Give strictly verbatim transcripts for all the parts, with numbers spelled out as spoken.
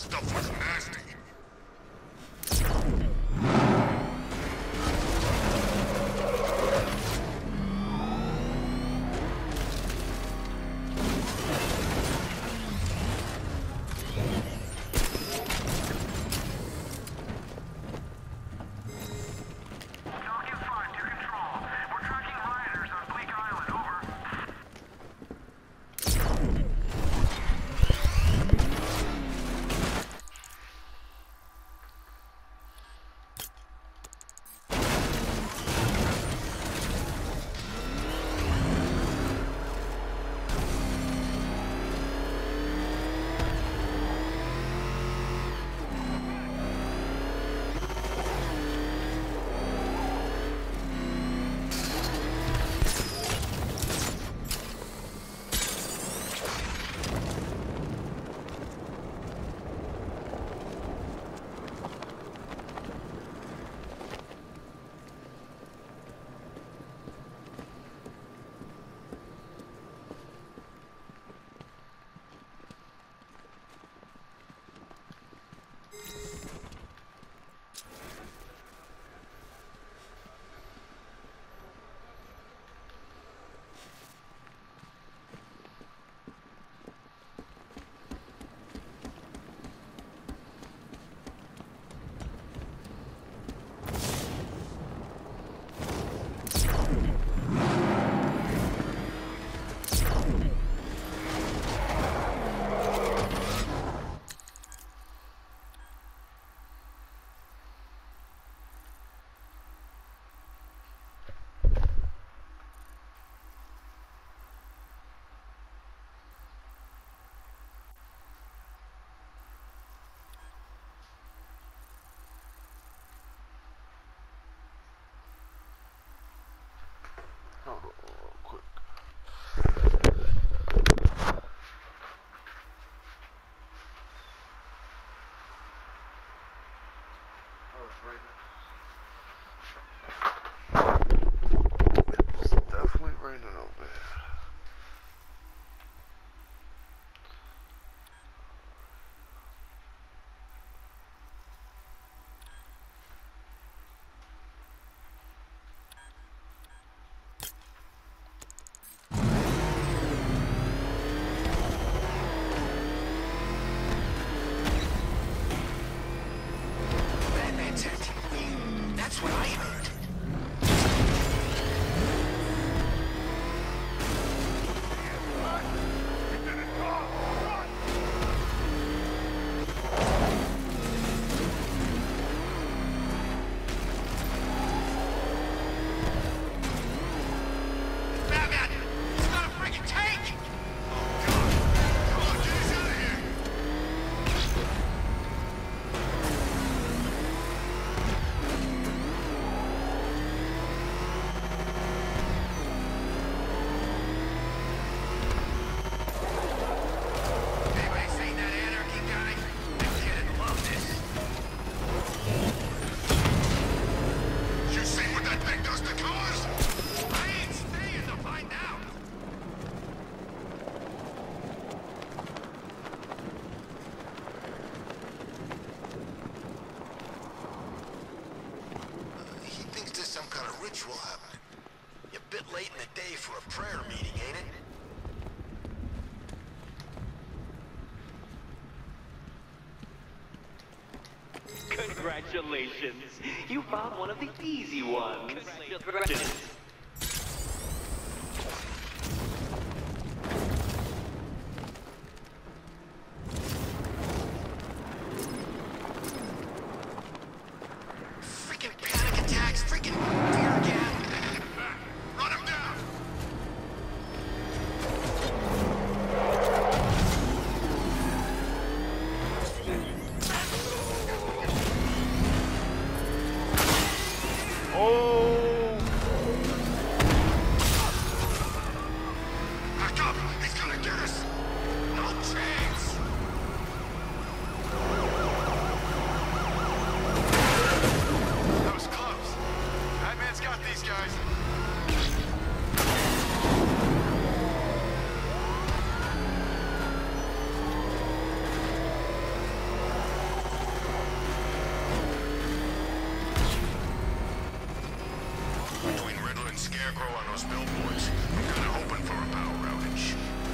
stuff was nasty. Hold on real quick. Oh, it's raining. It's definitely raining over here. That's what I heard. Ritual happening. You're a bit late in the day for a prayer meeting, ain't it? Congratulations. You found one of the easy ones. Congratulations. Oh! Bell boys. We're kinda hoping for a power outage.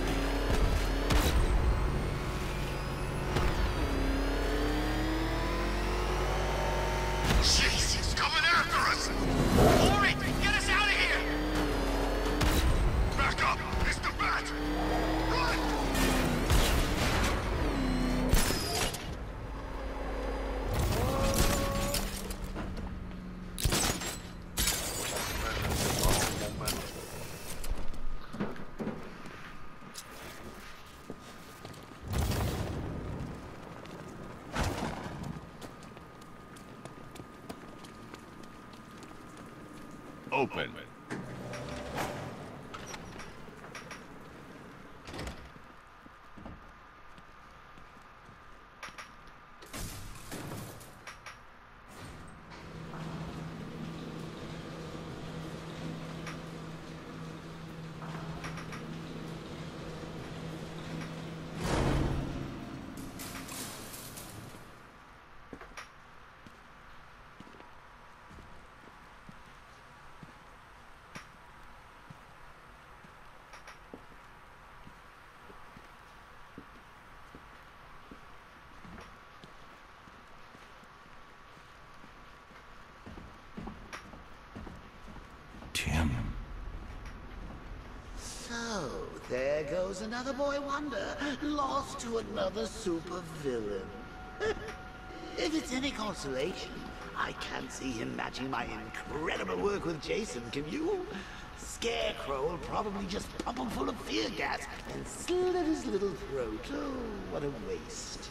Jeez, he's coming after us! Ori, get us out of here! Back up! It's the bat! Run! Open. Tim. So, there goes another boy wonder, lost to another super villain. If it's any consolation, I can't see him matching my incredible work with Jason, can you? Scarecrow will probably just pump him full of fear gas and slit his little throat. Oh, what a waste.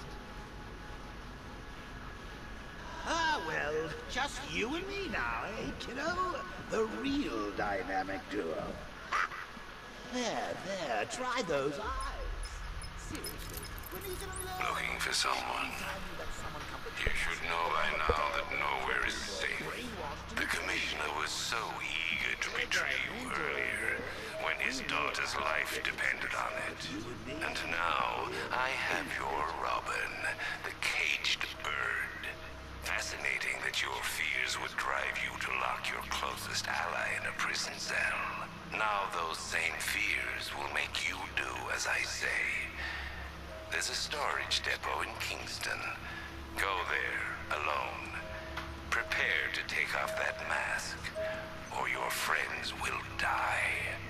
Ah, well, just you and me now, eh, kiddo? The real dynamic duo. Ha! There, there, try those eyes. Seriously, when are you gonna learn? Looking for someone. That someone come to You should know by now that nowhere is safe. The Commissioner was so eager to betray you earlier, when his daughter's life depended on it. And now, I have your Robin, the caged bird. Fascinating that your fears would drive you to lock your closest ally in a prison cell. Now those same fears will make you do as I say. There's a storage depot in Kingston. Go there, alone. Prepare to take off that mask, or your friends will die.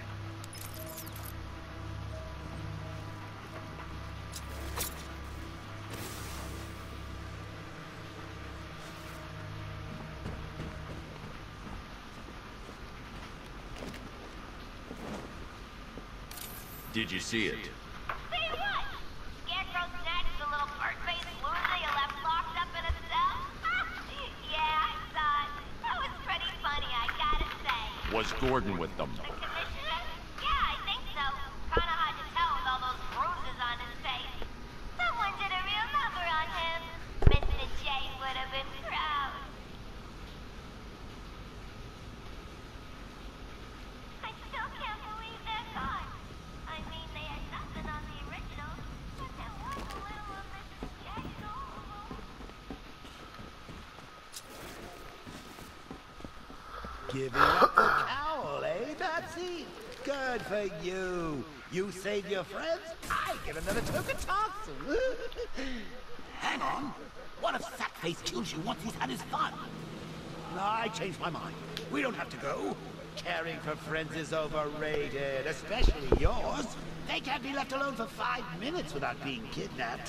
Did you see it? See what? Scarecrow snatched the little bird-faced loser you left locked up in a cell? Yeah, I saw it. That was pretty funny, I gotta say. Was Gordon with them? The Commissioner? Yeah, I think so. Kinda hard to tell with all those bruises on his face. Someone did a real number on him. Mister J would have been proud. I still can't believe they're gone. I mean, they had nothing on the original, but there was a little of Mister J all Giving up the cowl, eh, Betsy? Good for you. You saved your friends, I get another token toxin. Hang on. What if Sackface kills you once he's had his fun? No, I changed my mind. We don't have to go. Caring for friends is overrated, especially yours. They can't be left alone for five minutes without being kidnapped.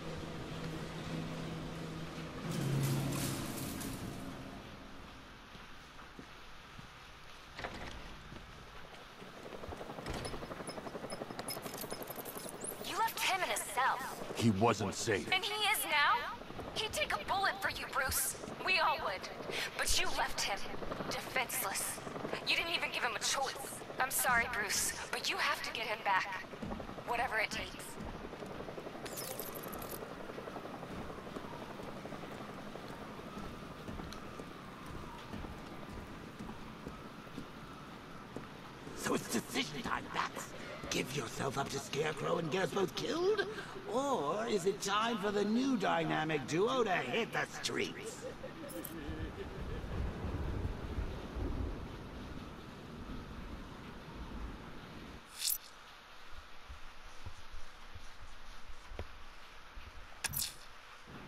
You left him in a cell. He wasn't safe. And he is now? He'd take a bullet for you, Bruce. We all would. But you left him defenseless. You didn't even give him a choice. I'm sorry, Bruce, but you have to get him back. Whatever it takes. So it's decision time, Bats. Give yourself up to Scarecrow and get us both killed? Or is it time for the new dynamic duo to hit the streets?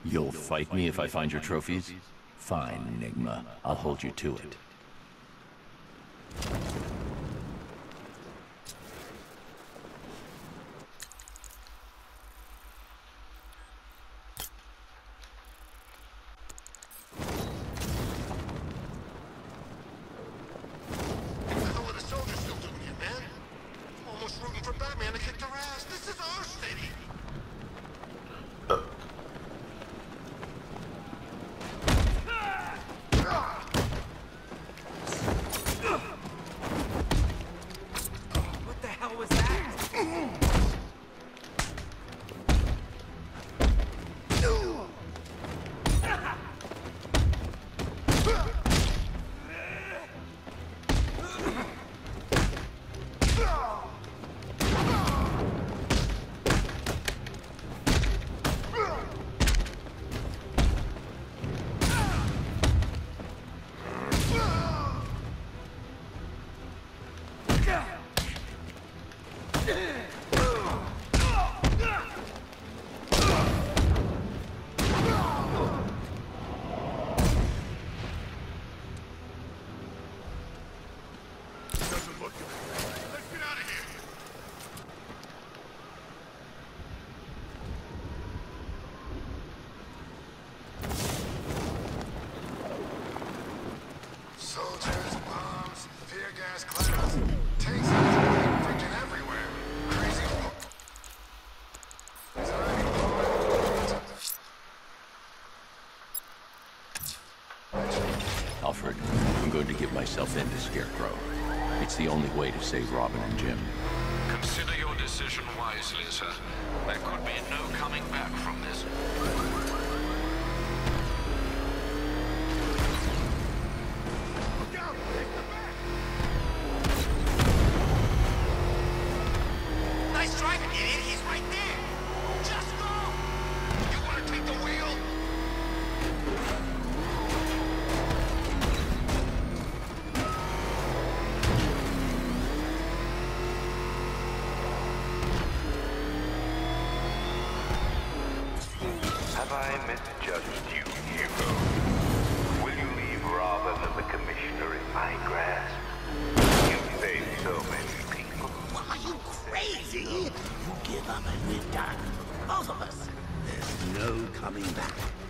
You'll fight me if I find your trophies? Fine, Enigma. I'll hold you to it. Batman to kick their ass. This is our city. What the hell was that? Soldiers, bombs, tear gas clouds, tanks and freaking everywhere. Crazy. Is there any Alfred, I'm going to give myself in to Scarecrow. It's the only way to save Robin and Jim. Consider your decision wisely, sir. There could be no coming back from this. Nice driving, idiot. He's right there. Just go. You want to take the wheel? Have I misjudged you, hero? Will you leave Robin and the Commissioner in my grasp? You've saved so many people. Are you crazy? You give up and we're done. Both of us. There's no coming back.